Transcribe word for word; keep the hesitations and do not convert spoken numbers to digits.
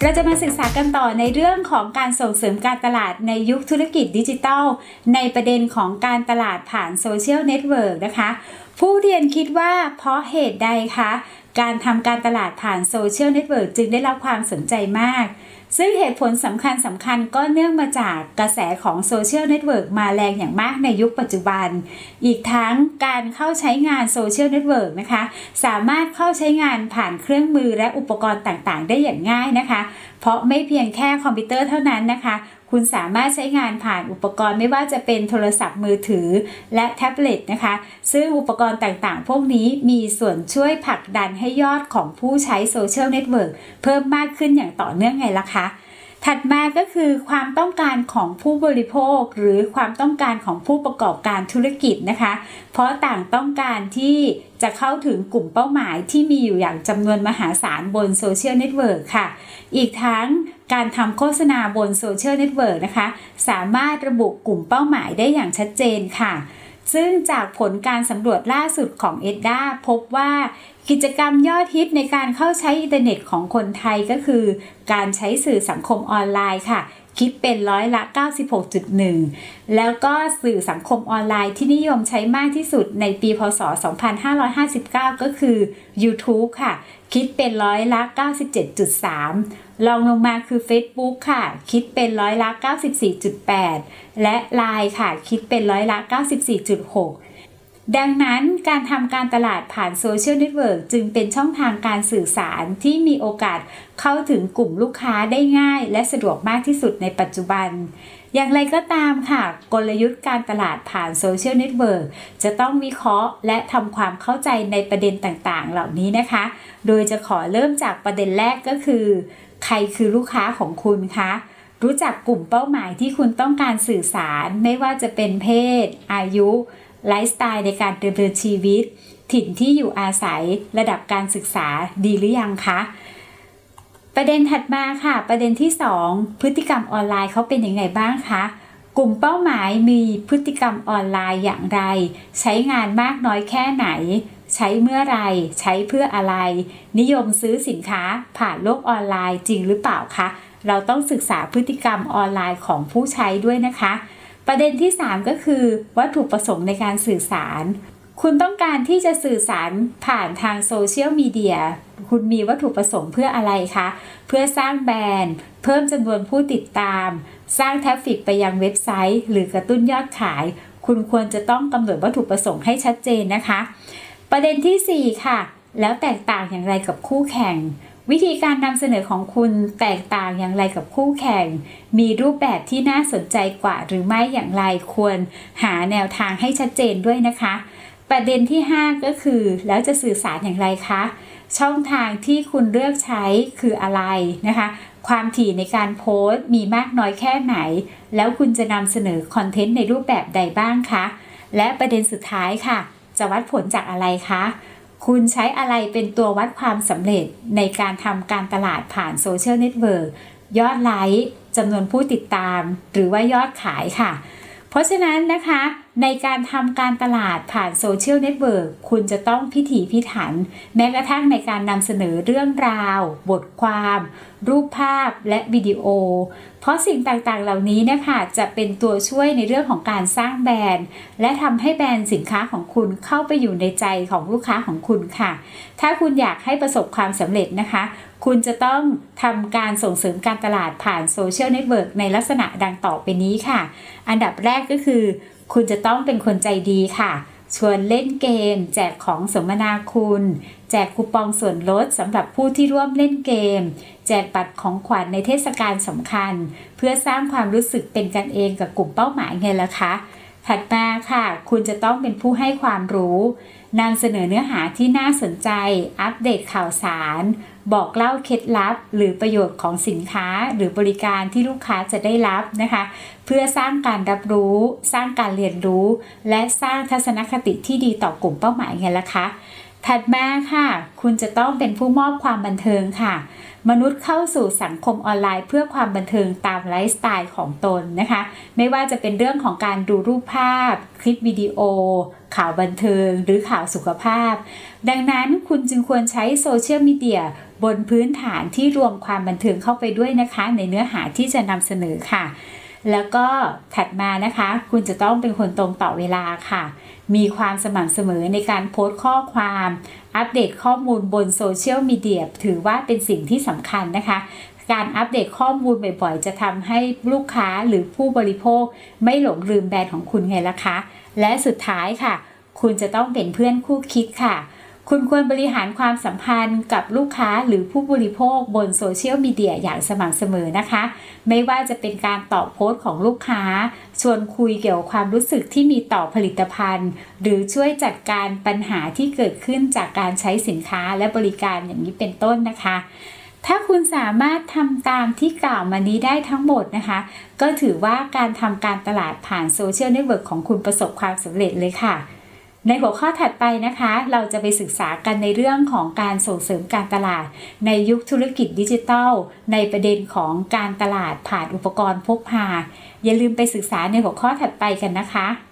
เราจะมาศึกษากันต่อในเรื่องของการส่งเสริมการตลาดในยุคธุรกิจดิจิทัลในประเด็นของการตลาดผ่านโซเชียลเน็ตเวิร์กนะคะผู้เรียนคิดว่าเพราะเหตุใดคะการทำการตลาดผ่านโซเชียลเน็ตเวิร์กจึงได้รับความสนใจมากซึ่งเหตุผลสำคัญสำคัญก็เนื่องมาจากกระแสของโซเชียลเน็ตเวิร์กมาแรงอย่างมากในยุคปัจจุบันอีกทั้งการเข้าใช้งานโซเชียลเน็ตเวิร์กนะคะสามารถเข้าใช้งานผ่านเครื่องมือและอุปกรณ์ต่างๆได้อย่างง่ายนะคะเพราะไม่เพียงแค่คอมพิวเตอร์เท่านั้นนะคะคุณสามารถใช้งานผ่านอุปกรณ์ไม่ว่าจะเป็นโทรศัพท์มือถือและแท็บเล็ตนะคะซึ่งอุปกรณ์ต่างๆพวกนี้มีส่วนช่วยผลักดันให้ยอดของผู้ใช้โซเชียลเน็ตเวิร์กเพิ่มมากขึ้นอย่างต่อเนื่องไงล่ะคะถัดมาก็คือความต้องการของผู้บริโภคหรือความต้องการของผู้ประกอบการธุรกิจนะคะเพราะต่างต้องการที่จะเข้าถึงกลุ่มเป้าหมายที่มีอยู่อย่างจำนวนมหาศาลบนโซเชียลเน็ตเวิร์กค่ะอีกทั้งการทำโฆษณาบนโซเชียลเน็ตเวิร์กนะคะสามารถระบุกลุ่มเป้าหมายได้อย่างชัดเจนค่ะซึ่งจากผลการสำรวจล่าสุดของ เอ็ด ด้า พบว่ากิจกรรมยอดฮิตในการเข้าใช้อินเทอร์เน็ตของคนไทยก็คือการใช้สื่อสังคมออนไลน์ค่ะคิดเป็นร้อยละ เก้าสิบหกจุดหนึ่ง แล้วก็สื่อสังคมออนไลน์ที่นิยมใช้มากที่สุดในปีพ.ศ. สองพันห้าร้อยห้าสิบเก้า ก็คือ YouTube ค่ะคิดเป็นร้อยละ เก้าสิบเจ็ดจุดสาม รองลงมาคือ Facebook ค่ะคิดเป็นร้อยละ เก้าสิบสี่จุดแปด และ ไลน์ ค่ะคิดเป็นร้อยละ เก้าสิบสี่จุดหกดังนั้นการทำการตลาดผ่านโซเชียลเน็ตเวิร์กจึงเป็นช่องทางการสื่อสารที่มีโอกาสเข้าถึงกลุ่มลูกค้าได้ง่ายและสะดวกมากที่สุดในปัจจุบันอย่างไรก็ตามค่ะกลยุทธ์การตลาดผ่านโซเชียลเน็ตเวิร์กจะต้องวิเคราะห์และทำความเข้าใจในประเด็นต่างๆเหล่านี้นะคะโดยจะขอเริ่มจากประเด็นแรกก็คือใครคือลูกค้าของคุณคะรู้จักกลุ่มเป้าหมายที่คุณต้องการสื่อสารไม่ว่าจะเป็นเพศอายุไลฟ์สไตล์ในการดำเนินชีวิตถิ่นที่อยู่อาศัยระดับการศึกษาดีหรือยังคะประเด็นถัดมาค่ะประเด็นที่สองพฤติกรรมออนไลน์เขาเป็นยังไงบ้างคะกลุ่มเป้าหมายมีพฤติกรรมออนไลน์อย่างไรใช้งานมากน้อยแค่ไหนใช้เมื่อไรใช้เพื่ออะไรนิยมซื้อสินค้าผ่านโลกออนไลน์จริงหรือเปล่าคะเราต้องศึกษาพฤติกรรมออนไลน์ของผู้ใช้ด้วยนะคะประเด็นที่สามก็คือวัตถุประสงค์ในการสื่อสารคุณต้องการที่จะสื่อสารผ่านทางโซเชียลมีเดียคุณมีวัตถุประสงค์เพื่ออะไรคะเพื่อสร้างแบรนด์เพิ่มจำนวนผู้ติดตามสร้างทราฟฟิกไปยังเว็บไซต์หรือกระตุ้นยอดขายคุณควรจะต้องกำหนดวัตถุประสงค์ให้ชัดเจนนะคะประเด็นที่สี่ค่ะแล้วแตกต่างอย่างไรกับคู่แข่งวิธีการนำเสนอของคุณแตกต่างอย่างไรกับคู่แข่งมีรูปแบบที่น่าสนใจกว่าหรือไม่อย่างไรควรหาแนวทางให้ชัดเจนด้วยนะคะประเด็นที่ห้าก็คือแล้วจะสื่อสารอย่างไรคะช่องทางที่คุณเลือกใช้คืออะไรนะคะความถี่ในการโพสต์มีมากน้อยแค่ไหนแล้วคุณจะนำเสนอคอนเทนต์ในรูปแบบใดบ้างคะและประเด็นสุดท้ายค่ะจะวัดผลจากอะไรคะคุณใช้อะไรเป็นตัววัดความสำเร็จในการทำการตลาดผ่านโซเชียลเน็ตเวิร์กยอดไลค์จำนวนผู้ติดตามหรือว่ายอดขายค่ะเพราะฉะนั้นนะคะในการทำการตลาดผ่านโซเชียลเน็ตเวิร์กคุณจะต้องพิถีพิถันแม้กระทั่งในการนำเสนอเรื่องราวบทความรูปภาพและวิดีโอเพราะสิ่งต่างๆเหล่านี้นะคะจะเป็นตัวช่วยในเรื่องของการสร้างแบรนด์และทำให้แบรนด์สินค้าของคุณเข้าไปอยู่ในใจของลูกค้าของคุณค่ะถ้าคุณอยากให้ประสบความสำเร็จนะคะคุณจะต้องทำการส่งเสริมการตลาดผ่านโซเชียลเน็ตเวิร์กในลักษณะดังต่อไปนี้ค่ะอันดับแรกก็คือคุณจะต้องเป็นคนใจดีค่ะชวนเล่นเกมแจกของสมนาคุณแจกคูปองส่วนลดสำหรับผู้ที่ร่วมเล่นเกมแจกบัตรของขวัญในเทศกาลสำคัญเพื่อสร้างความรู้สึกเป็นกันเองกับกลุ่มเป้าหมายไงล่ะคะถัดมาค่ะคุณจะต้องเป็นผู้ให้ความรู้นำเสนอเนื้อหาที่น่าสนใจอัปเดตข่าวสารบอกเล่าเคล็ดลับหรือประโยชน์ของสินค้าหรือบริการที่ลูกค้าจะได้รับนะคะเพื่อสร้างการรับรู้สร้างการเรียนรู้และสร้างทัศนคติที่ดีต่อกลุ่มเป้าหมายไงล่ะคะถัดมาค่ะคุณจะต้องเป็นผู้มอบความบันเทิงค่ะมนุษย์เข้าสู่สังคมออนไลน์เพื่อความบันเทิงตามไลฟ์สไตล์ของตนนะคะไม่ว่าจะเป็นเรื่องของการดูรูปภาพคลิปวิดีโอข่าวบันเทิงหรือข่าวสุขภาพดังนั้นคุณจึงควรใช้โซเชียลมีเดียบนพื้นฐานที่รวมความบันเทิงเข้าไปด้วยนะคะในเนื้อหาที่จะนำเสนอค่ะแล้วก็ถัดมานะคะคุณจะต้องเป็นคนตรงต่อเวลาค่ะมีความสม่ำเสมอในการโพสต์ข้อความอัปเดตข้อมูลบนโซเชียลมีเดียถือว่าเป็นสิ่งที่สำคัญนะคะการอัปเดตข้อมูลบ่อยๆจะทำให้ลูกค้าหรือผู้บริโภคไม่หลงลืมแบรนด์ของคุณไงล่ะคะและสุดท้ายค่ะคุณจะต้องเป็นเพื่อนคู่คิดค่ะคุณควรบริหารความสัมพันธ์กับลูกค้าหรือผู้บริโภคบนโซเชียลมีเดียอย่างสม่ำเสมอนะคะไม่ว่าจะเป็นการตอบโพสต์ของลูกค้าชวนคุยเกี่ยวกับความรู้สึกที่มีต่อผลิตภัณฑ์หรือช่วยจัดการปัญหาที่เกิดขึ้นจากการใช้สินค้าและบริการอย่างนี้เป็นต้นนะคะถ้าคุณสามารถทำตามที่กล่าวมานี้ได้ทั้งหมดนะคะก็ถือว่าการทำการตลาดผ่านโซเชียลเน็ตเวิร์กของคุณประสบความสำเร็จเลยค่ะในหัวข้อถัดไปนะคะเราจะไปศึกษากันในเรื่องของการส่งเสริมการตลาดในยุคธุรกิจดิจิทัลในประเด็นของการตลาดผ่านอุปกรณ์พกพาอย่าลืมไปศึกษาในหัวข้อถัดไปกันนะคะ